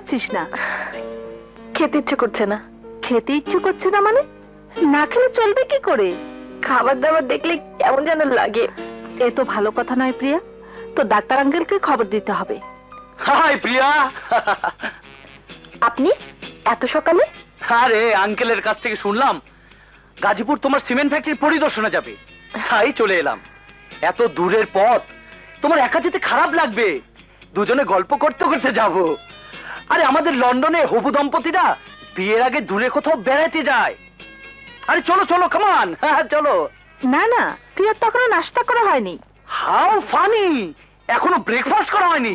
খাচ্ছিস না? খেতে ইচ্ছে করছে না। খেতে ইচ্ছে করছে না মানে? না খেলে চলবে কি করে? খাবার দাবার দেখলে কেমন যেন লাগে। এ তো ভালো কথা নয় প্রিয়া, তো ডাক্তার আঙ্কেলকে খবর দিতে হবে। হাই প্রিয়া। আপনি এত সকালে? আরে আঙ্কেলের কাছ থেকে শুনলাম গাজীপুর তোমার সিমেন্ট ফ্যাক্টরি পরিদর্শনে যাবে, তাই চলে এলাম। এত দূরের পথ, তোমার একা যেতে খারাপ লাগবে, দুজনে গল্প করতে করতে যাব। আরে আমাদের লন্ডনে হবু দম্পতিরা বিয়ের আগে দূরে কোথাও বেড়াতে যায়। আরে চলো চলো, কামান, চলো। না না, প্রিয়ার তো এখনো নাস্তা করা হয়নি। হাউ ফানি, এখনো ব্রেকফাস্ট করা হয়নি?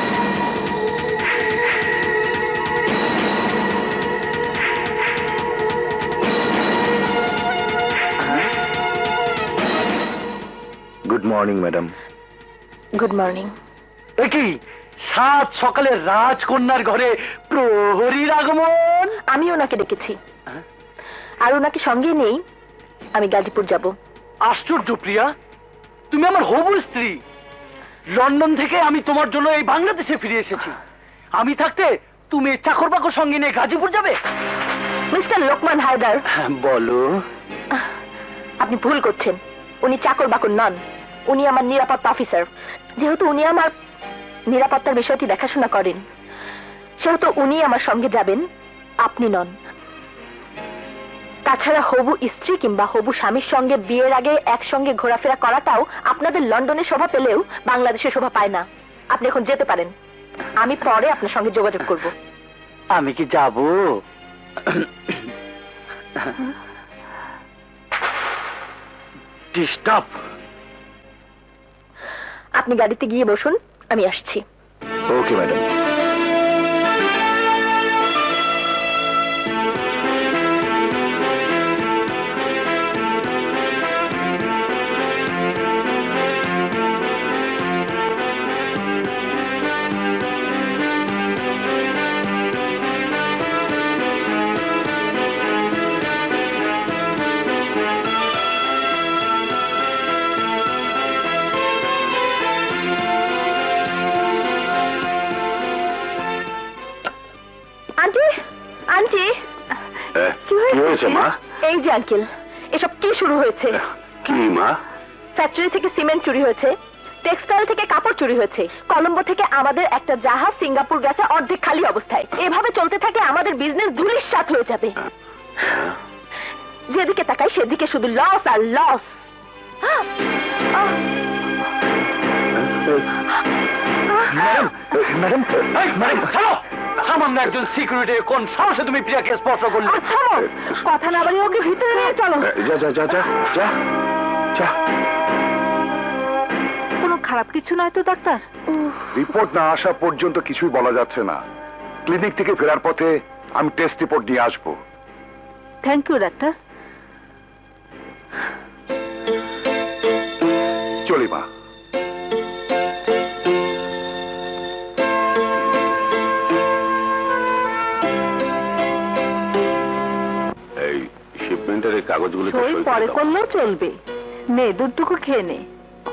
Good morning madam. Good morning. একই সাত সকালে রাজকন্যার ঘরে প্রহরীর আগমন। আমি ওনাকে ডেকেছি, আর ওনাকে সঙ্গে নেই। আমি গাজীপুর যাব। আশ্চর্য প্রিয়া, তুমি আমার হবু স্ত্রী। লন্ডন থেকে আমি তোমার জন্য এই বাংলাদেশে ফিরে এসেছি। আমি থাকতে তুমি চাকর বাকর সঙ্গে নিয়ে গাজীপুর যাবে? মিস্টার লোকমান হায়দার, বলো। আপনি ভুল করছেন। উনি চাকর বাকর নন, উনি আমার নিরাপত্তা অফিসার। যেহেতু উনি আমার নিরাপত্তার বিষয়টি দেখাশোনা করেন, সেহেতু উনি আমার সঙ্গে যাবেন, আপনি নন। তাছাড়া হবু স্ত্রী কিংবা হবু স্বামীর সঙ্গে বিয়ের আগে একসঙ্গে ঘোরাফেরা করাটাও আপনাদের লন্ডনে শোভা পেলেও বাংলাদেশে শোভা পায় না। আপনি এখন যেতে পারেন, আমি পরে আপনার সঙ্গে যোগাযোগ করব। আমি কি যাব? ডিস্টার্ব। আপনি গাড়িতে গিয়ে বসুন, আমি আসছি। Okay madam. এই যে আঙ্কেল, এসব কি শুরু হয়েছে? কি মা? ফ্যাক্টরি থেকে সিমেন্ট চুরি হয়েছে, টেক্সটাইল থেকে কাপড় চুরি হয়েছে, কলম্বো থেকে আমাদের একটা জাহাজ সিঙ্গাপুর গেছে অর্ধেক খালি অবস্থায়। এভাবে চলতে থাকে আমাদের বিজনেস ধূলিসাৎ হয়ে যাবে। যেদিকে তাকাই সেদিকে শুধু লস আর লস। ম্যাডাম, ছাড়ো! সামান্য একজন সিকিউরিটি কোন সাহসে তুমি প্রিয়াকে স্পর্শ করলে? থামো, কথা না বলে ওকে ভিতরে নিয়ে চলো। যা যা যা যা যা যা। কোনো খারাপ কিছু নয় তো ডাক্তার? রিপোর্ট না আসা পর্যন্ত কিছুই বলা যাচ্ছে না। ক্লিনিক থেকে ফেরার পথে আমি টেস্ট রিপোর্ট নিয়ে আসবো। Thank you doctor. চলি মা। এই শিপমেন্টের এই কাগজগুলো পরে করলেও চলবে। নে, দুধটুকু খেয়ে নে।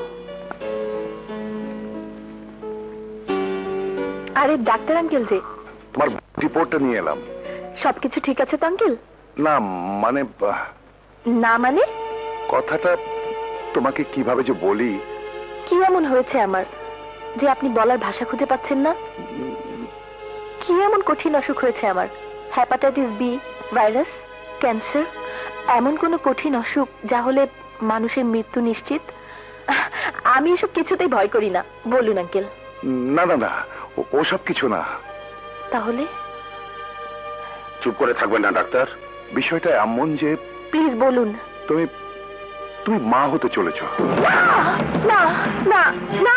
আরে ডাক্তার আঙ্কেল যে, তোমার রিপোর্টটা নিয়ে এলাম। সবকিছু ঠিক আছে তো আঙ্কেল? না মানে না মানে? কথাটা তোমাকে কিভাবে যে বলি। কি এমন হয়েছে আমার যে আপনি বলার ভাষা খুঁজে পাচ্ছেন না? কি এমন কঠিন অসুখ হয়েছে আমার? হেপাটাইটিস বি, ভাইরাস, ক্যান্সার, এমন কোন কঠিন অসুখ যা হলে মানুষের মৃত্যু নিশ্চিত? আমি এসব কিছুতেই ভয় করি না। বলুন আঙ্কেল। না না না, ওসব কিছু না। তাহলে? চুপ করে থাকবেন না ডাক্তার। বিষয়টা এমন যে, প্লিজ বলুন। তুমি তুমি মা হতে চলেছ। না না না,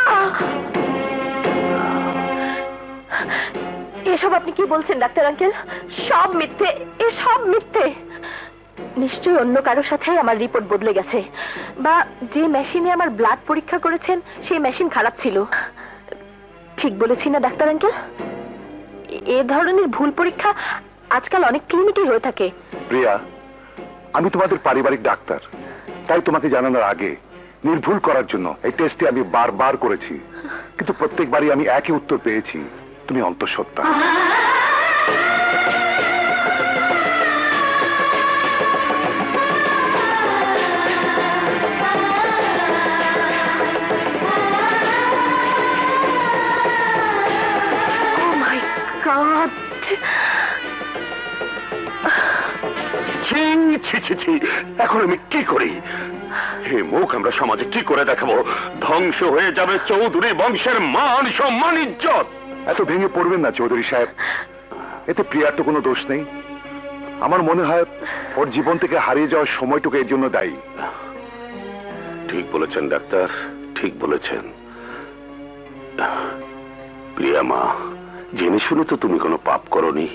এসব আপনি কি বলছেন ডাক্তার আঙ্কেল? সব মিথ্যে, এসব মিথ্যে। নিশ্চয়ই অন্য কারোর সাথে আমার রিপোর্ট বদলে গেছে, বা যে মেশিনে আমার ব্লাড পরীক্ষা করেছেন সেই মেশিন খারাপ ছিল। ঠিক বলেছি না ডাক্তার আঙ্কেল? এ ধরনের ভুল পরীক্ষা আজকাল অনেক ক্লিনিকেই হয়ে থাকে। প্রিয়া, আমি তোমাদের পারিবারিক ডাক্তার, তাই তোমাকে জানানোর আগে নির্ভুল করার জন্য এই টেস্টটি আমি বারবার করেছি, কিন্তু প্রত্যেকবারই আমি একই উত্তর পেয়েছি, তুমি অন্তঃসত্ত্বা। ছি, এখন আমি কি করি? এই মুখ আমরা সমাজে কি করে দেখাবো? ধ্বংস হয়ে যাবে চৌধুরী বংশের মান সম্মান ইজ্জত। এত ভেঙে পড়বেন না চৌধুরী সাহেব, এতে প্রিয়ার তো কোনো দোষ নেই। আমার মনে হয় ওর জীবন থেকে হারিয়ে যাওয়ার সময়টুকু এর জন্য দায়ী। ঠিক বলেছেন ডাক্তার, ঠিক বলেছেন। প্রিয়া মা, জেনে শুনে তো তুমি কোনো পাপ করনি।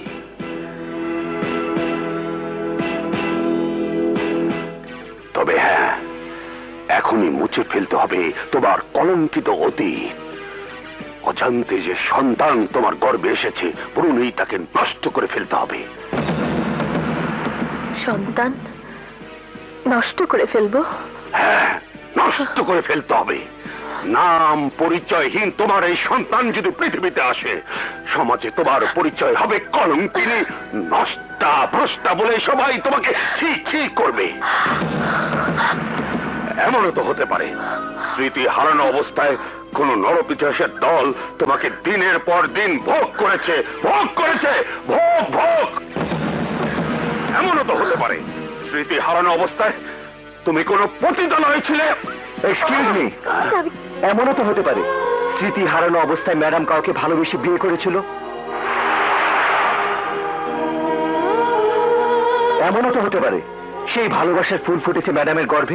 তবে হ্যাঁ, এখনই মুছে ফেলতে হবে তোমার কলঙ্কিত অতীত। অজান্তে যে সন্তান তোমার গর্ভে এসেছে, পুরোই তাকে নষ্ট করে ফেলতে হবে। সন্তান নষ্ট করে ফেলবো? হ্যাঁ, নষ্ট করে ফেলতে হবে। নাম পরিচয়হীন তোমার এই সন্তান যদি পৃথিবীতে আসে, সমাজে তোমার পরিচয় হবে কলঙ্কিনী, নষ্টা ভ্রষ্টা বলে সবাই তোমাকে ছি ছি করবে। এমনও তো হতে পারে স্মৃতি হারানো অবস্থায় কোন নরপিশাচের দল তোমাকে দিনের পর দিন ভোগ করেছে, ভোগ করেছে, ভোগ ভোগ। এমনও তো হতে পারে স্মৃতি হারানো অবস্থায় তুমি কোনো পতিতালয়ে ছিলে। এক্সকিউজ মি, এমনও তো হতে পারে স্মৃতি হারানো অবস্থায় ম্যাডাম কাউকে ভালোবেসে বিয়ে করেছিল। এমনও তো হতে পারে সেই ভালোবাসার ফুল ফুটেছে ম্যাডামের গর্ভে।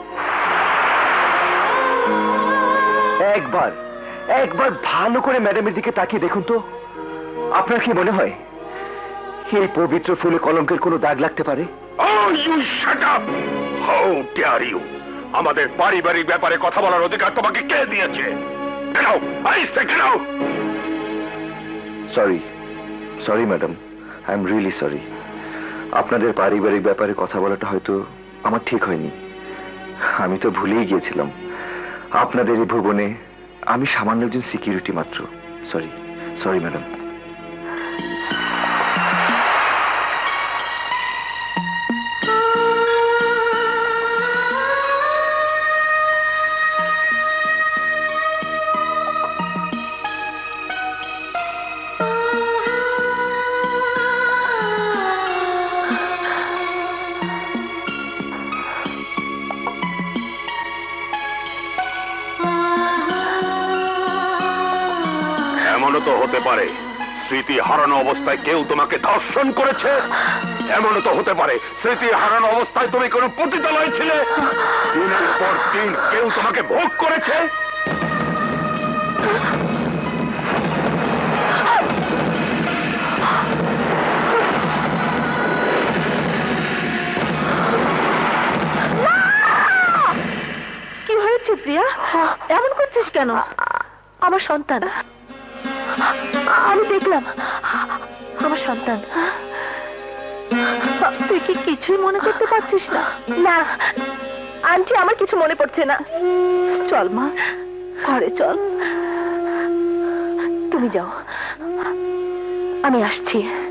একবার একবার ভালো করে ম্যাডামের দিকে তাকিয়ে দেখুন তো, আপনার কি মনে হয় এই পবিত্র ফুলে কলঙ্কের কোনো দাগ লাগতে পারে? Oh, you shut up! How dare you! আমাদের পারিবারিক ব্যাপারে কথা বলার অধিকার তোমাকে কে দিয়েছে? Get out! I say get out! Sorry sorry madam, I am really sorry. আপনাদের পারিবারিক ব্যাপারে কথা বলাটা হয়তো আমার ঠিক হয়নি। আমি তো ভুলেই গিয়েছিলাম আপনাদের এই ভুবনে আমি সামান্য একজন সিকিউরিটি মাত্র। Sorry sorry madam. এমনও তো হতে পারে স্মৃতি হারানো অবস্থায় কেউ তোমাকে ধর্ষণ করেছে। এমনও তো হতে পারে স্মৃতি হারানো অবস্থায় তুমি কোনো পতিতালয়ে ছিলে। দিনের পর দিন কেউ তোমাকে ভোগ করেছে। কি হয়েছে প্রিয়া? এমন করছিস কেন? আমার সন্তান, আমি দেখলাম আমার সন্তান। তুই কি কিছুই মনে করতে পারছিস না? না আন্টি, আমার কিছু মনে পড়ছে না। চল মা, ঘরে চল। তুমি যাও, আমি আসছি।